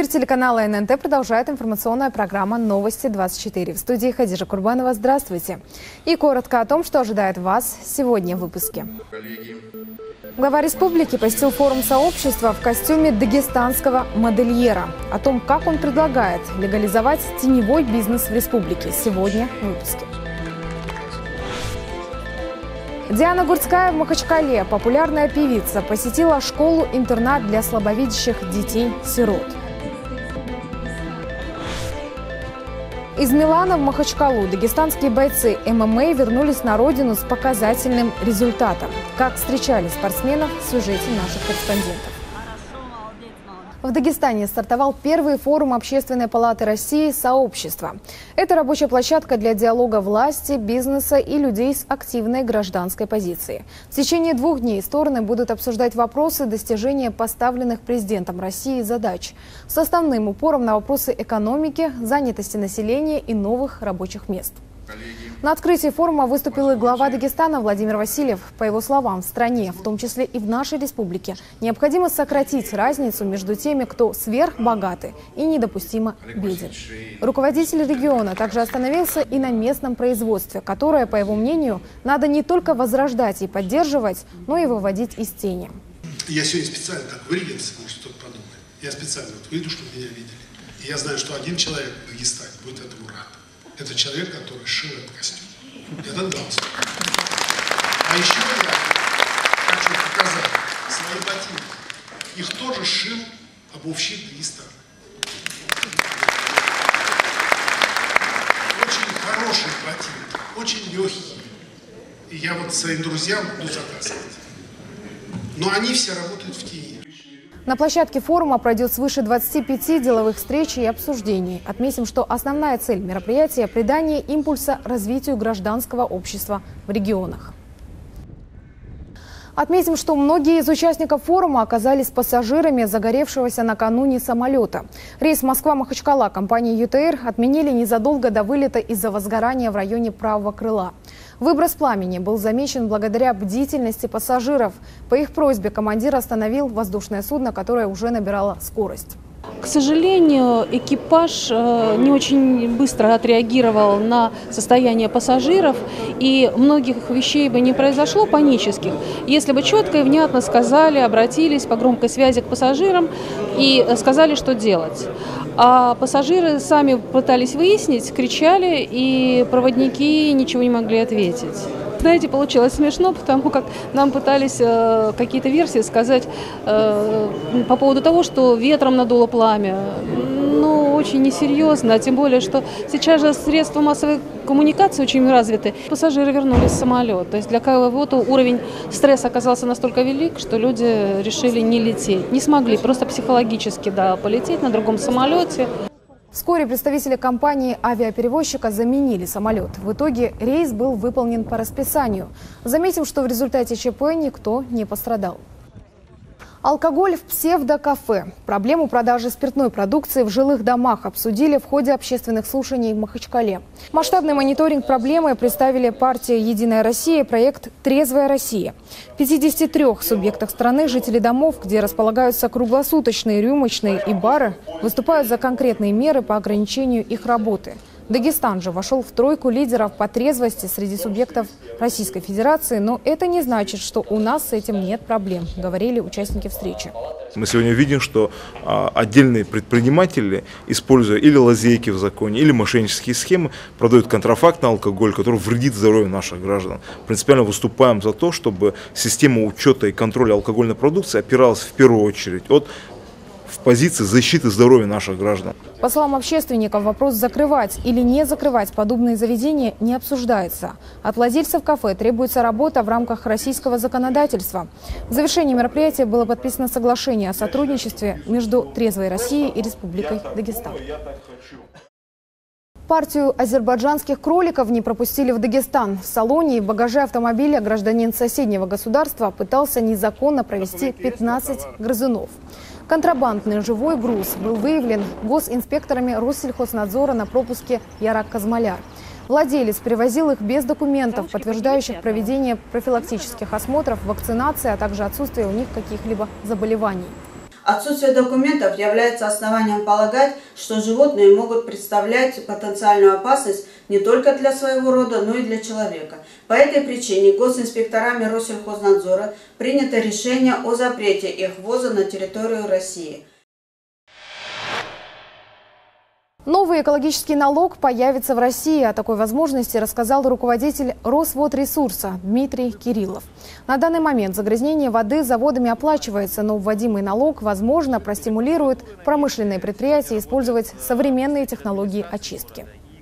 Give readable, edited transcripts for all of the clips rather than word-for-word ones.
Эфир телеканала ННТ продолжает информационная программа «Новости 24». В студии Хадижа Курбанова. Здравствуйте. И коротко о том, что ожидает вас сегодня в выпуске. Глава республики посетил форум сообщества в костюме дагестанского модельера. О том, как он предлагает легализовать теневой бизнес в республике. Сегодня в выпуске. Диана Гурцкая в Махачкале, популярная певица, посетила школу-интернат для слабовидящих детей-сирот. Из Милана в Махачкалу дагестанские бойцы ММА вернулись на родину с показательным результатом. Как встречали спортсменов в сюжете наших корреспондентов. В Дагестане стартовал первый форум Общественной палаты России «Сообщество». Это рабочая площадка для диалога власти, бизнеса и людей с активной гражданской позицией. В течение 2 дней стороны будут обсуждать вопросы достижения поставленных президентом России задач с основным упором на вопросы экономики, занятости населения и новых рабочих мест. На открытии форума выступил и глава Дагестана Владимир Васильев. По его словам, в стране, в том числе и в нашей республике, необходимо сократить разницу между теми, кто сверхбогаты и недопустимо беден. Руководитель региона также остановился и на местном производстве, которое, по его мнению, надо не только возрождать и поддерживать, но и выводить из тени. Я сегодня специально так вырядился, может кто-то подумает. Я специально выйду, чтобы меня видели. И я знаю, что один человек в Дагестане будет этому рад. Это человек, который шил этот костюм. Это галстук. А еще я хочу показать свои ботинки. Их тоже шил обувщик Дагестана. Очень хорошие ботинки, очень легкие. И я вот своим друзьям буду заказывать. Но они все работают в тени. На площадке форума пройдет свыше 25 деловых встреч и обсуждений. Отметим, что основная цель мероприятия – придание импульса развитию гражданского общества в регионах. Отметим, что многие из участников форума оказались пассажирами загоревшегося накануне самолета. Рейс Москва-Махачкала компании ЮТР отменили незадолго до вылета из-за возгорания в районе правого крыла. Выброс пламени был замечен благодаря бдительности пассажиров. По их просьбе командир остановил воздушное судно, которое уже набирало скорость. К сожалению, экипаж не очень быстро отреагировал на состояние пассажиров, и многих вещей бы не произошло панических, если бы четко и внятно сказали, обратились по громкой связи к пассажирам и сказали, что делать. А пассажиры сами пытались выяснить, кричали, и проводники ничего не могли ответить. Знаете, получилось смешно, потому как нам пытались какие-то версии сказать по поводу того, что ветром надуло пламя. Ну, очень несерьезно, тем более, что сейчас же средства массовой коммуникации очень развиты. Пассажиры вернулись в самолет. То есть для кого-то уровень стресса оказался настолько велик, что люди решили не лететь. Не смогли, просто психологически, да, полететь на другом самолете. Вскоре представители компании авиаперевозчика заменили самолет. В итоге рейс был выполнен по расписанию. Заметим, что в результате ЧП никто не пострадал. Алкоголь в псевдокафе. Проблему продажи спиртной продукции в жилых домах обсудили в ходе общественных слушаний в Махачкале. Масштабный мониторинг проблемы представили партия «Единая Россия» и проект «Трезвая Россия». В 53 субъектах страны жители домов, где располагаются круглосуточные рюмочные и бары, выступают за конкретные меры по ограничению их работы. Дагестан же вошел в тройку лидеров по трезвости среди субъектов Российской Федерации, но это не значит, что у нас с этим нет проблем, говорили участники встречи. Мы сегодня видим, что отдельные предприниматели, используя или лазейки в законе, или мошеннические схемы, продают контрафактный алкоголь, который вредит здоровью наших граждан. Принципиально выступаем за то, чтобы система учета и контроля алкогольной продукции опиралась в первую очередь в позиции защиты здоровья наших граждан. По словам общественников, вопрос закрывать или не закрывать подобные заведения не обсуждается. От владельцев кафе требуется работа в рамках российского законодательства. В завершении мероприятия было подписано соглашение о сотрудничестве между Трезвой Россией и Республикой Дагестан. Партию азербайджанских кроликов не пропустили в Дагестан. В салоне и в багаже автомобиля гражданин соседнего государства пытался незаконно провести 15 грызунов. Контрабандный живой груз был выявлен госинспекторами Россельхознадзора на пропуске Ярак-Казмаляр. Владелец перевозил их без документов, подтверждающих проведение профилактических осмотров, вакцинации, а также отсутствие у них каких-либо заболеваний. Отсутствие документов является основанием полагать, что животные могут представлять потенциальную опасность не только для своего рода, но и для человека. По этой причине госинспекторами Россельхознадзора принято решение о запрете их ввоза на территорию России. Новый экологический налог появится в России. О такой возможности рассказал руководитель Росводресурса Дмитрий Кириллов. На данный момент загрязнение воды заводами оплачивается, но вводимый налог, возможно, простимулирует промышленные предприятия использовать современные технологии очистки.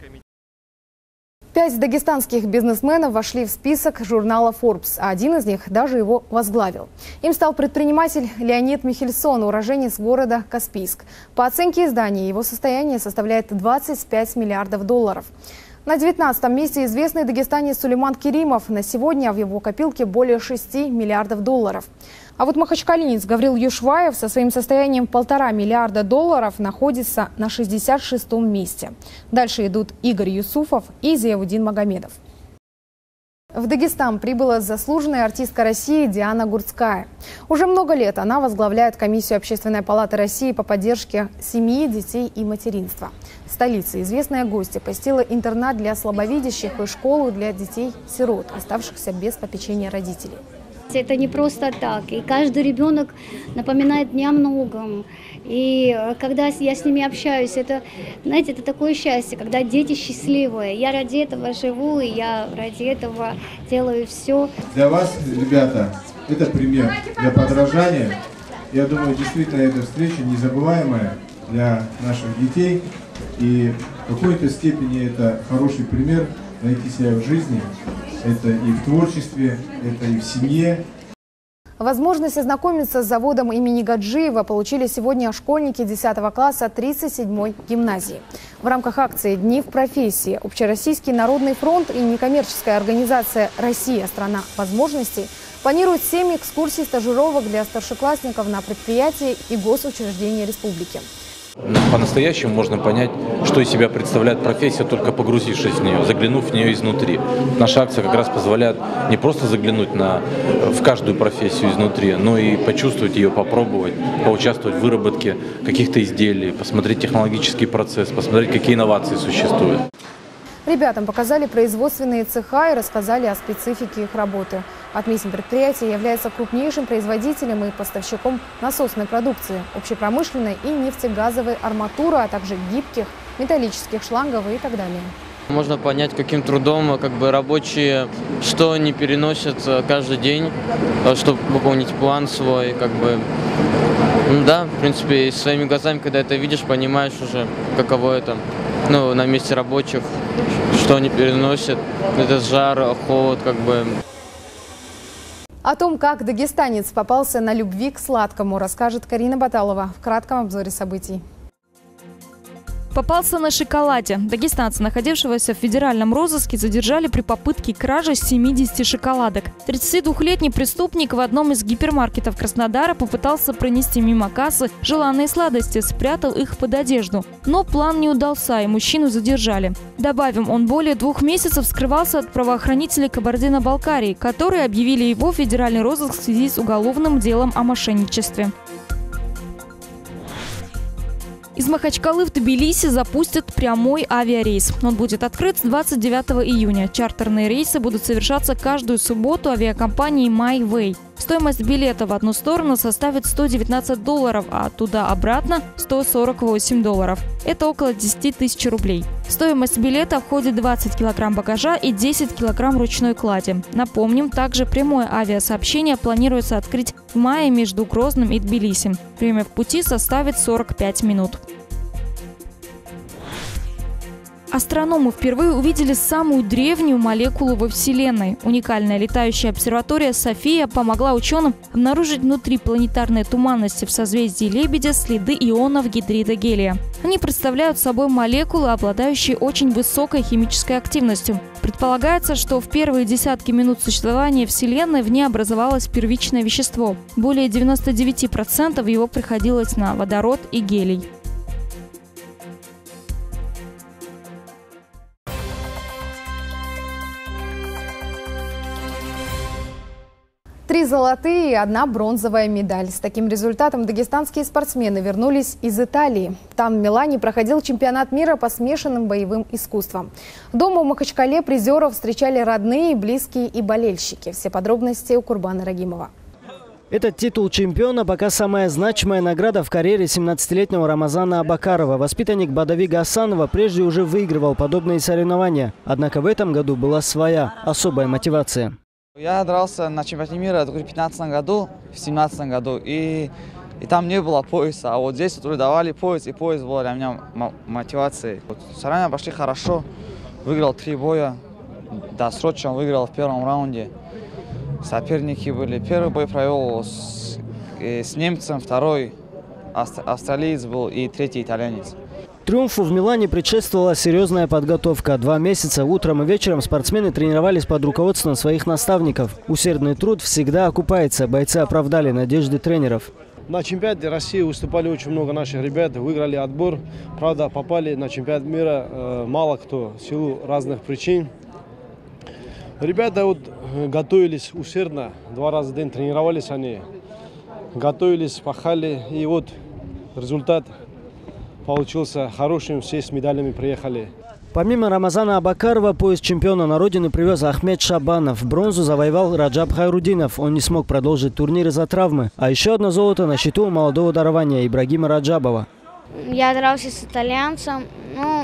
5 дагестанских бизнесменов вошли в список журнала Forbes, а один из них даже его возглавил. Им стал предприниматель Леонид Михельсон, уроженец города Каспийск. По оценке издания, его состояние составляет 25 миллиардов долларов. На 19-м месте известный дагестанец Сулейман Керимов. На сегодня в его копилке более 6 миллиардов долларов. А вот махачкалинец Гаврил Юшваев со своим состоянием 1,5 миллиарда долларов находится на 66-м месте. Дальше идут Игорь Юсуфов и Зиаудин Магомедов. В Дагестан прибыла заслуженная артистка России Диана Гурцкая. Уже много лет она возглавляет комиссию Общественной палаты России по поддержке семьи, детей и материнства. В столице известная гостья посетила интернат для слабовидящих и школу для детей-сирот, оставшихся без попечения родителей. Это не просто так, и каждый ребенок напоминает мне о многом. И когда я с ними общаюсь, это, знаете, это такое счастье, когда дети счастливые. Я ради этого живу, и я ради этого делаю все. Для вас, ребята, это пример для подражания. Я думаю, действительно, эта встреча незабываемая для наших детей. И в какой-то степени это хороший пример найти себя в жизни. Это и в творчестве, это и в семье. Возможность ознакомиться с заводом имени Гаджиева получили сегодня школьники 10 класса 37-й гимназии. В рамках акции «Дни в профессии» Общероссийский народный фронт и некоммерческая организация «Россия – страна возможностей» планируют 7 экскурсий стажировок для старшеклассников на предприятия и госучреждения республики. По-настоящему можно понять, что из себя представляет профессия, только погрузившись в нее, заглянув в нее изнутри. Наша акция как раз позволяет не просто заглянуть в каждую профессию изнутри, но и почувствовать ее, попробовать, поучаствовать в выработке каких-то изделий, посмотреть технологический процесс, посмотреть, какие инновации существуют. Ребятам показали производственные цеха и рассказали о специфике их работы. Отметим, предприятие является крупнейшим производителем и поставщиком насосной продукции, общепромышленной и нефтегазовой арматуры, а также гибких, металлических шлангов и так далее. Можно понять, каким трудом рабочие, что они переносят каждый день, чтобы выполнить план свой. Да, в принципе, своими глазами, когда это видишь, понимаешь уже, каково это. На месте рабочих, что они переносят, это жар, холод, О том, как дагестанец попался на любви к сладкому, расскажет Карина Баталова в кратком обзоре событий. Попался на шоколаде. Дагестанца, находившегося в федеральном розыске, задержали при попытке кражи 70 шоколадок. 32-летний преступник в одном из гипермаркетов Краснодара попытался пронести мимо кассы желанные сладости, спрятал их под одежду. Но план не удался, и мужчину задержали. Добавим, он более 2 месяцев скрывался от правоохранителей Кабардино-Балкарии, которые объявили его в федеральный розыск в связи с уголовным делом о мошенничестве. Из Махачкалы в Тбилиси запустят прямой авиарейс. Он будет открыт с 29 июня. Чартерные рейсы будут совершаться каждую субботу авиакомпанией MyWay. Стоимость билета в одну сторону составит $119, а туда-обратно $148. Это около 10 тысяч рублей. В стоимость билета входит 20 килограмм багажа и 10 килограмм ручной клади. Напомним, также прямое авиасообщение планируется открыть в мае между Грозным и Тбилиси. Время в пути составит 45 минут. Астрономы впервые увидели самую древнюю молекулу во Вселенной. Уникальная летающая обсерватория «София» помогла ученым обнаружить внутри планетарной туманности в созвездии Лебедя следы ионов гидрида гелия. Они представляют собой молекулы, обладающие очень высокой химической активностью. Предполагается, что в первые десятки минут существования Вселенной в ней образовалось первичное вещество. Более 99% его приходилось на водород и гелий. 3 золотые и 1 бронзовая медаль. С таким результатом дагестанские спортсмены вернулись из Италии. Там в Милане проходил чемпионат мира по смешанным боевым искусствам. Дома в Махачкале призеров встречали родные, близкие и болельщики. Все подробности у Курбана Рагимова. Этот титул чемпиона пока самая значимая награда в карьере 17-летнего Рамазана Абакарова. Воспитанник Бадави Гасанова прежде уже выигрывал подобные соревнования. Однако в этом году была своя особая мотивация. Я дрался на чемпионате мира в 2015 году, в 2017 году, и там не было пояса. А вот здесь вот давали пояс, и пояс был для меня мотивацией. Соревнования пошли хорошо, выиграл 3 боя, досрочно выиграл в первом раунде. Соперники были. Первый бой провел с немцем, второй австралиец был и 3-й итальянец. Триумфу в Милане предшествовала серьезная подготовка. 2 месяца утром и вечером спортсмены тренировались под руководством своих наставников. Усердный труд всегда окупается. Бойцы оправдали надежды тренеров. На чемпионате России выступали очень много наших ребят, выиграли отбор. Правда, попали на чемпионат мира мало кто в силу разных причин. Ребята вот готовились усердно, 2 раза в день тренировались они, готовились, пахали, и вот результат получился хорошим, все с медалями приехали. Помимо Рамазана Абакарова, пояс чемпиона на родину привез Ахмед Шабанов. Бронзу завоевал Раджаб Хайрудинов. Он не смог продолжить турнир из-за травмы. А еще 1 золото на счету у молодого дарования Ибрагима Раджабова. Я дрался с итальянцем, но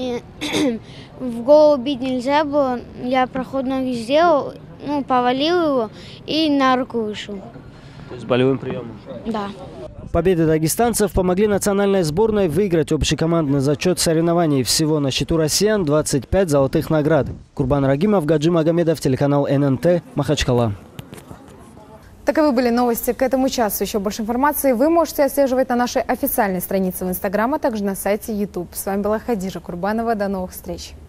в голову бить нельзя было. Я проход ноги сделал, повалил его и на руку вышел. То есть болевым приемом? Да. Победы дагестанцев помогли национальной сборной выиграть общекомандный зачет соревнований. Всего на счету россиян 25 золотых наград. Курбан Рагимов, Гаджи Магомедов, телеканал ННТ, Махачкала. Таковы были новости к этому часу. Еще больше информации вы можете отслеживать на нашей официальной странице в Инстаграм, а также на сайте YouTube. С вами была Хадижа Курбанова. До новых встреч.